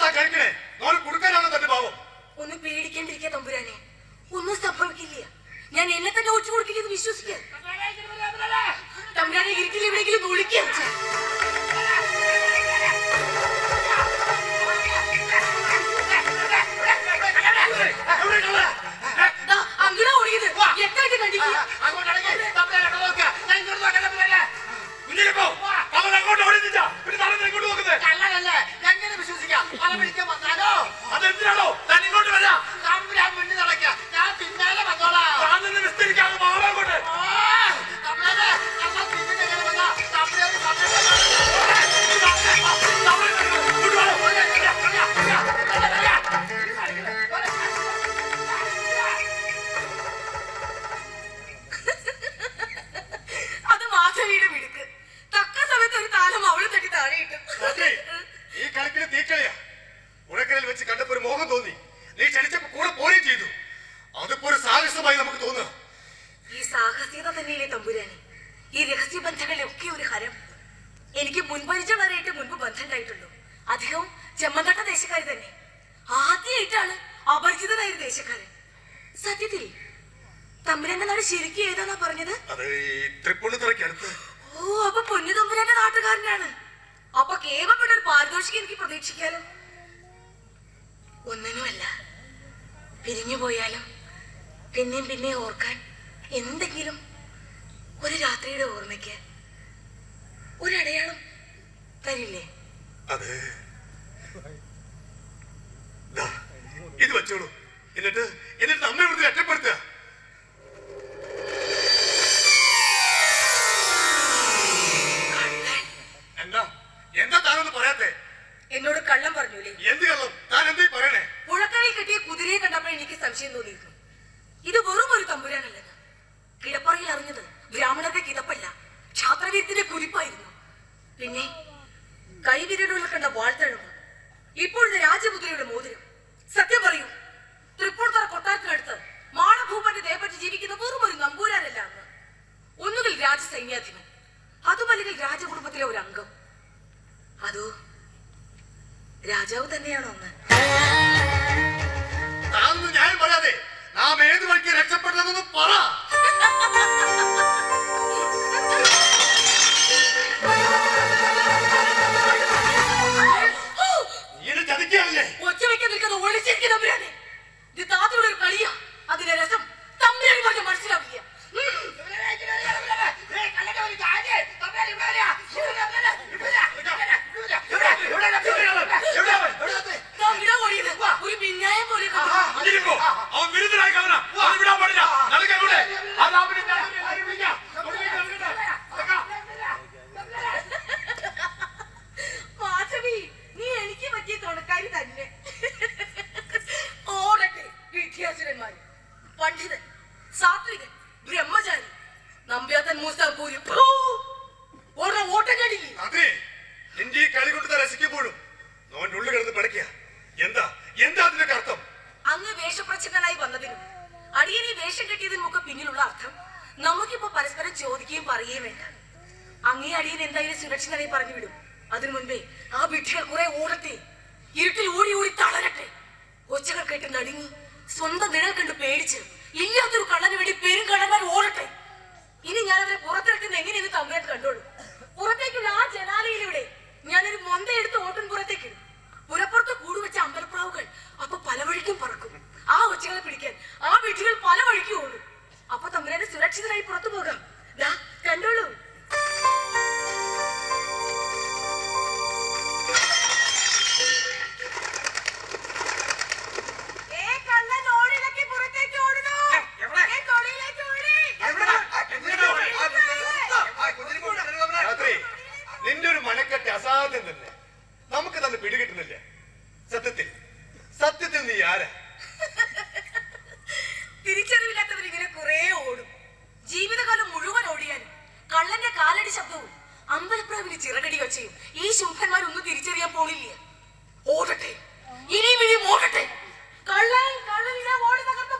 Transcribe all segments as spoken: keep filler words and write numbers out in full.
കഴിക്കണേ? നോട് കൊടുക്കാനാണോ തന്റെ ഭാവം? ഒന്ന് പേടിക്കേണ്ടിരിക്കുക തമ്പുരാനെ, ഒന്നും സംഭവിക്കില്ല. ഞാൻ എന്നെ തന്നെ ഒഴിച്ചു കൊടുക്കില്ലെന്ന് വിശ്വസിക്കാം. തമ്പുരാനെ ഇരുട്ടിൽ എവിടെയെങ്കിലും വിളിക്കാം. അങ്ങനെ ഓടിയത് എത്തായിട്ട് കണ്ടില്ല. എങ്ങനെ വിശ്വസിക്കാം? അതെന്തിനാണോ താൻ ഇങ്ങോട്ട് വരാ? മുന്നിൽ നടക്കാം, ഞാൻ പിന്നാലെ വന്നോളാം. വിസ്തരിക്കാതെ മാറാങ്ങോട്ട്. അത് മാധവിയുടെ മിടുക്ക്. തക്ക സമയത്ത് ഒരു താലം അവള് തട്ടി താഴെയിട്ടു. ഈ കളിക്കിന് തീക്കളിയാ. ഉണക്കലിൽ വെച്ച് കണ്ടപ്പോ ഒരു മോഹം തോന്നി. നീ ക്ഷണിച്ചപ്പോ കൂടെ പോരുകയും ചെയ്തു. അതിപ്പോ ഒരു സാഹസമായി നമുക്ക് തോന്നുക. ഈ സാഹസികത തന്നെയല്ലേ തമ്പുരാനെ ഈ രഹസ്യബന്ധങ്ങളിലൊക്കെ ഒരു ഹരം. എനിക്ക് മുൻപരിചയമായിട്ട് മുൻപ് ബന്ധം ഉണ്ടായിട്ടുള്ളൂ. അധികവും ചെമ്മന്തട്ട ദേശക്കാർ തന്നെ. ആദ്യമായിട്ടാണ് അപരിചിതനായ ദേശക്കാരൻ. സത്യത്തിൽ തമ്പുരാന്റെ നാട് ശരിക്കും ഏതാന്നാ പറഞ്ഞത്? ഓ, അപ്പൊ പൊന്നു തമ്പുരാന്റെ നാട്ടുകാരനാണ്. അപ്പൊ കേവപ്പെട്ട ഒരു പാരിതോഷികം എനിക്ക് പ്രതീക്ഷിക്കാലോ. ഒന്നിനുമല്ല, പിരിഞ്ഞു പോയാലും പിന്നെയും പിന്നെ ഓർക്കാൻ എന്തെങ്കിലും ഒരു രാത്രിയുടെ ഓർമ്മയ്ക്ക് ഒരടയാളം തരില്ലേ? അതെ, ഇത് വെച്ചോളൂ. എന്നിട്ട് എന്നിട്ട് നമ്മെ ഇവിടുന്ന് രക്ഷപ്പെടുത്തുക. എന്താ എന്താ താനൊന്ന് പറയാത്തെ? എന്നോട് കള്ളം പറഞ്ഞൂലേ? എന്ത് കള്ളം? താൻ എന്തേ പറയണേ? പുഴക്കരയിൽ കെട്ടിയ കുതിരയെ കണ്ടപ്പോൾ എനിക്ക് സംശയം തോന്നിയിരുന്നു. ഇത് വെറും ഒരു തമ്പുരാനല്ലെന്ന്. കിടപ്പറയിൽ അറിഞ്ഞത് ബ്രാഹ്മണന്റെ കിതപ്പല്ല, ക്ഷാത്രവീരത്തിന്റെ കുരിപ്പായിരുന്നു. പിന്നെ കൈവിരലുകൾ കണ്ട വാൾത്തഴമ്പ്, ഇപ്പോഴത്തെ രാജമുദ്രയുടെ മോതിരം. സത്യം പറയൂ, തൃപ്പൂണിത്തുറ കൊട്ടാരത്തിനടുത്ത് മാണഭൂപന്റെ ദേവപറ്റി ജീവിക്കുന്ന വെറും ഒരു നമ്പൂരാനല്ല അന്ന്. ഒന്നുകിൽ രാജസൈന്യാധിപൻ, അതുമല്ലെങ്കിൽ രാജകുടുംബത്തിലെ ഒരു അംഗം. അതോ രാജാവ് തന്നെയാണോ ഒന്ന്? ന്യായം പറയാതെ നാം ഏത് വഴിക്ക് രക്ഷപ്പെട്ടതെന്ന് പറ. ഒച്ച വയ്ക്കാൻ നിൽക്കുന്ന ഒളിച്ചിരിക്കുന്ന തമ്പുരാനെ, ഇത് താത്തയുടെ ഒരു കളിയാ. അതിന്റെ രസം തമ്പുരാന് പറഞ്ഞ മനസ്സിലാവില്ല. ഒരു പിന്നായം പോലെ അവൻ വിരുദ്ധനായി വിടാൻ പാടില്ല. മാധവി, നീ എനിക്ക് പറ്റിയ തുണക്കാരി തന്നെ. ഓടട്ടെ വിദ്യാസുരന്മാര്, പണ്ഡിതൻ, സാത്വികൻ, ബ്രഹ്മചാരി, നമ്പ്യാത്തൻ, മൂസാപൂരി, ഓട്ടം കടില്ല. അതെ, നിന്റെ ഈ കളി കൊണ്ട് രസിക്കുമ്പോഴും നോന്റെ ഉള്ളിൽ കിടന്ന് പിടയ്ക്കുക. എന്താ എന്താ അതിന്റെ അർത്ഥം? അങ്ങ് വേഷപ്രച്ഛന്നനായി വന്നതിനും അടിയനെ വേഷം കെട്ടിയതിനും ഒക്കെ പിന്നിലുള്ള അർത്ഥം നമുക്കിപ്പോ പരസ്പരം ചോദിക്കുകയും പറയുകയും വേണ്ട. അങ്ങേ അടിയൻ എന്തായാലും സുരക്ഷിതനായി പറഞ്ഞു വിടും. അതിനു മുൻപേ ആ വിഡ്ഢികൾ കുറെ ഓടട്ടെ, ഇരുട്ടിൽ ഓടി ഓടി തളരട്ടെ. ഒച്ചകൾ കേട്ട് നടുങ്ങി സ്വന്തം നിഴൽ കണ്ട് പേടിച്ച് ഇല്ലാത്തൊരു കള്ളന് വേണ്ടി പെരും കള്ളന്മാർ ഓടട്ടെ. ഇനി ഞാൻ അവരെ പുറത്തിറക്കുന്ന എങ്ങനെയെന്ന് തമ്പുരാൻ കണ്ടോളൂ. പുറത്തേക്കുള്ള ആ ജനാലയിലൂടെ ഞാനൊരു മൊന്ത എടുത്ത് ഓട്ടൻ പുറത്തേക്കിടും. പുരപ്പുറത്ത് കൂടുവെച്ച അമ്പലപ്രാവുകൾ അപ്പൊ പല വഴിക്കും പറക്കും. ആ ഒച്ചകളെ പിടിക്കാൻ ആ വീട്ടുകൾ പല വഴിക്കും ഓടും. അപ്പൊ തമ്പുരാന് സുരക്ഷിതരായി പുറത്തു പോകാം. ദാ കണ്ടോളൂ. നിന്റെ ഒരു മനക്കെട്ട് അസാധ്യം തന്നെ. നമുക്ക് തന്നെ പിടികിട്ടുന്നില്ല. സത്യത്തിൽ സത്യത്തിൽ നീ ആരാ? തിരിച്ചറിവില്ലാത്തവർ ഇങ്ങനെ കുറെ ഓടും. ജീവിതകാലം മുഴുവൻ ഓടിയാലും കള്ളന്റെ കാലടി ശബ്ദവും അമ്പലപ്രാവിന് ചിറകടി വച്ചയും ഈ ശുംഭന്മാരൊന്നും തിരിച്ചറിയാൻ പോണില്ല. ഓടട്ടെ, ഇനിയും ഇനിയും ഓടട്ടെ. കള്ളൻ കള്ളൻ ഓടി തകർത്ത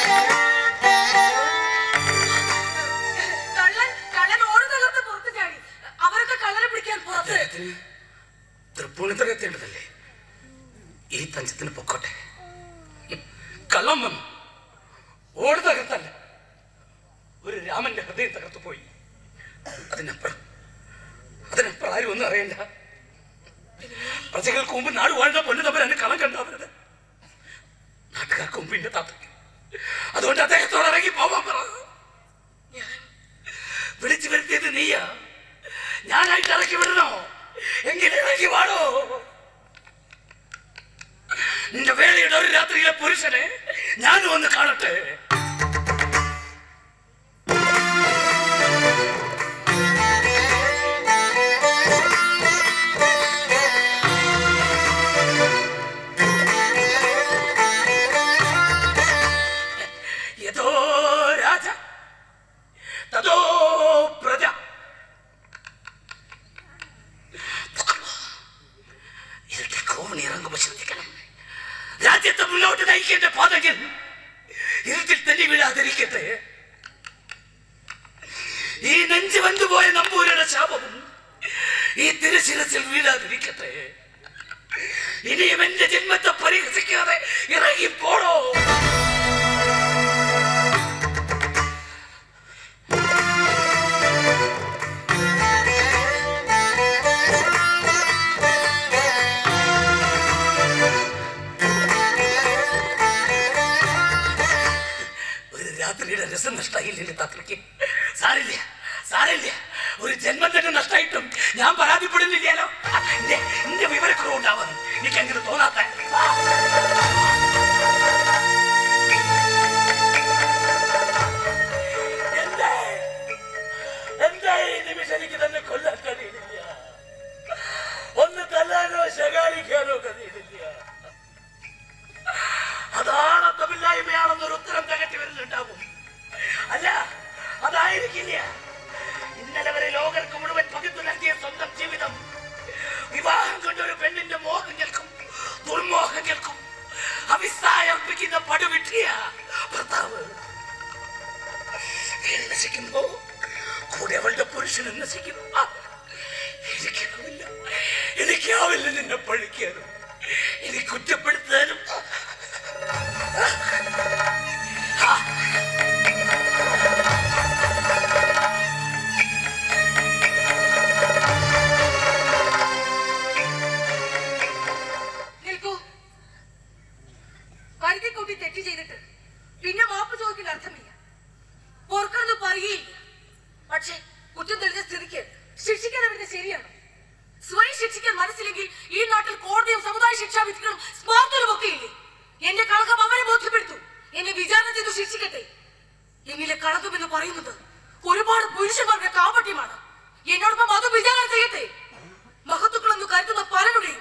കള്ളൻ കള്ളൻ ഓടി തകർത്ത് പുറത്ത് ചാടി. അവരൊക്കെ കള്ളനെ പിടിക്കാൻ പുറത്ത്. തൃപ്പൂണിത്തുറ എത്തേണ്ടതല്ലേ? ഈ തഞ്ചത്തിന് പൊക്കോട്ടെ. കള്ളം വന്നു ഓട് തകർത്തല്ല, ഒരു രാമന്റെ ഹൃദയം തകർത്തു പോയി. അതിനപ്പുറം അതിനപ്പുറം ആരും ഒന്നും അറിയണ്ട. പ്രജകൾക്ക് മുമ്പ് നാട് വാഴ്ന്ന പൊന്നു തമ്മിൽ എന്നെ കളം കണ്ടാവരുത്. നാട്ടുകാർക്ക് മുമ്പ് എന്റെ താത്തയ്ക്ക്. അതുകൊണ്ട് അദ്ദേഹത്തോട് ഇറങ്ങി പോവാൻ പറ. വിളിച്ചു വരുത്തിയത് നീയാ, ഞാനായിട്ട് ഇറക്കി വിടണോ? എങ്ങനെ ഇറങ്ങി വാടോ? നിന്റെ വേളയുടെ ഒരു രാത്രിയിലെ പുരുഷനെ ഞാനും ഒന്ന് കാണട്ടെ. യഥോ രാജ തഥോ പ്രജ. ഇതിന്റെ കോവണി ഇറങ്ങുമ്പോ ശ്രദ്ധിക്കണം. രാജ്യത്തെ മുന്നോട്ട് നയിക്കേണ്ട പാതകൾ ഇരുട്ടിൽ തെന്നി വീഴാതിരിക്കട്ടെ. ഈ നെഞ്ചു വന്നുപോയ നമ്പൂരുടെ ശാപവും ഈ തിരുശിരസിൽ വീഴാതിരിക്കട്ടെ. ഇനിയും എന്റെ ജന്മത്തെ പരിഹസിക്കാതെ ഇറങ്ങിപ്പോടോ. രാത്രിയുടെ രസം നഷ്ടമായില്ലേ താത്രയ്ക്ക്? സാരില്ല സാരില്ല, ഒരു ജന്മം തന്നെ നഷ്ടമായിട്ടും ഞാൻ പരാതിപ്പെടുന്നില്ലല്ലോ. എന്റെ വിവരക്കുറവ് ഉണ്ടാവുന്നു എനിക്ക് അങ്ങനെ തോന്നാത്ത. എന്താ എന്താ ഈ നിമിഷം എനിക്ക് തന്നെ കൊല്ലാൻ കഴിയുന്നില്ല. ഒന്ന് തല്ലാനോ ശകാരിക്കാനോ കഴിയുന്നില്ല. അതാണ് തമില്ലായ്മയാണെന്നൊരു ഉത്തരം തകട്ടി വരുന്നുണ്ടാവും. അല്ല, അതായിരിക്കില്ല. ഇന്നലെ വരെ ലോകർക്ക് മുഴുവൻ പകുത്തു നൽകിയ സ്വന്തം ജീവിതം വിവാഹം കൊണ്ടൊരു പെണ്ണിന്റെ മോഹങ്ങൾക്കും ദുർമോഹങ്ങൾക്കും അവിസായർപ്പിക്കുന്ന പടുവിട്ടിയ ഭർത്താവ് നശിക്കുമ്പോ കൂടെ അവളുടെ പുരുഷനും നശിക്കുന്നു. എനിക്കാവില്ല എനിക്കാവില്ല നിന്നെ പഴിക്കാനും എനിക്ക് കുറ്റപ്പെടുത്താനും. നിൽക്കൂ. കരുതി കൂട്ടി തെറ്റ് ചെയ്തിട്ട് പിന്നെ മാപ്പ് ചോദിക്കുന്ന അർത്ഥമില്ല. പൊറുക്കണമെന്ന് പറയുകയില്ല. പക്ഷേ കുറ്റം തെളിഞ്ഞ സ്ഥിതിക്ക് ശിക്ഷിക്കാൻ അവരുടെ ശരിയാണ്. സ്വയം ശിക്ഷിക്കാൻ മനസ്സില്ലെങ്കിൽ ഈ നാട്ടിൽ കോടതിയും സമുദായ ശിക്ഷാ വിധികളും സ്മാർത്തലും ഒക്കെ ഇല്ലേ? എന്റെ കളങ്കം അവരെ ബോധ്യപ്പെടുത്തു. എന്നെ വിചാരണ ചെയ്തു ശിക്ഷിക്കട്ടെ. എന്നിലെ കളങ്കം എന്ന് പറയുന്നത് ഒരുപാട് പുരുഷന്മാരുടെ കാപട്യമാണ്. എന്നോടൊപ്പം അത് വിചാരണ ചെയ്യട്ടെ. മഹത്തുക്കളെന്ന് കരുതുന്ന പലരുടെയും